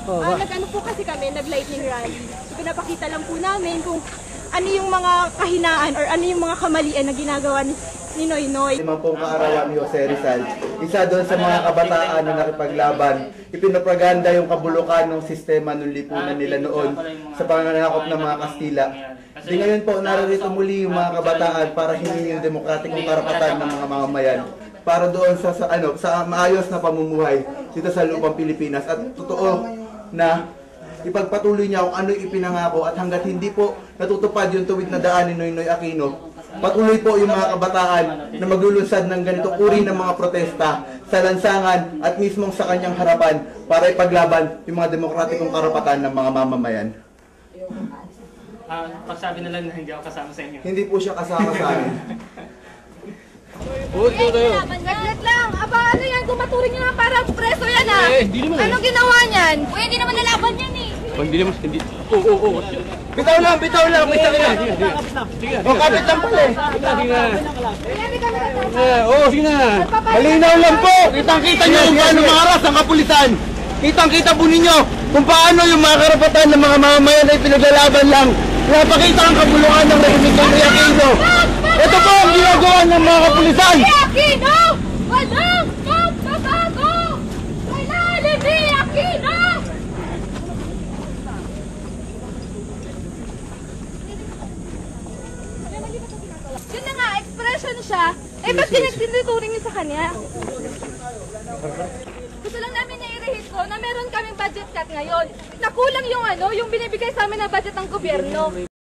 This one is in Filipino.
Nag-ano po kasi kami, nag-lightning rally. So pinapakita lang po namin kung ano yung mga kahinaan or ano yung mga kamalian na ginagawa ni Noynoy. Limang pong kaarawan ni Jose Rizal, isa doon sa mga kabataan na nakipaglaban, ipinapaganda yung kabulukan ng sistema ng lipunan nila noon sa panganakop ng mga Kastila. Di ngayon po, narito muli yung mga kabataan para hingin yung demokratikong karapatan ng mga mamamayan para doon sa maayos na pamumuhay dito sa lupang Pilipinas. At totoo na ipagpatuloy niya kung ano yung ipinangako at hanggat hindi po natutupad yung tuwid na daan ni Noynoy Aquino, patuloy po yung mga kabataan na maglulunsad ng ganitong uri ng mga protesta sa lansangan at mismong sa kanyang harapan para ipaglaban yung mga demokratikong karapatan ng mga mamamayan. Pagsabi na lang na hindi ako kasama sa inyo. Hindi po siya kasama sa amin. Saglit lang! Aba, ano yan? Kung maturing nyo na parang preso yan ah! Anong ginawa niyan? Uy, hindi naman nalaban yan eh! Hindi naman, hindi. Oo. Bitaw lang. May sakit na. Sige. Kapit lang pala eh. Sige na. Malinaw lang po. Kitang-kita nyo kung paano maharas ang kapulisan. Kitang-kita po ninyo kung paano yung mga karapatan ng mga mamamayan ay pinaglalaban lang. Napakita ang kabulukan ng Rehimik ng Aquino. Ito po ang ginagawa ng mga kapulisan. Aquino! Walang magbabago! Kailangan ni Aquino! Yun na nga, expression siya. Eh, ba't tinuturing niyo sa kanya? Gusto lang namin na-i-rehit ko na meron kaming budget cut ngayon. Nakulang yung yung binibigay sa amin na budget ng gobyerno.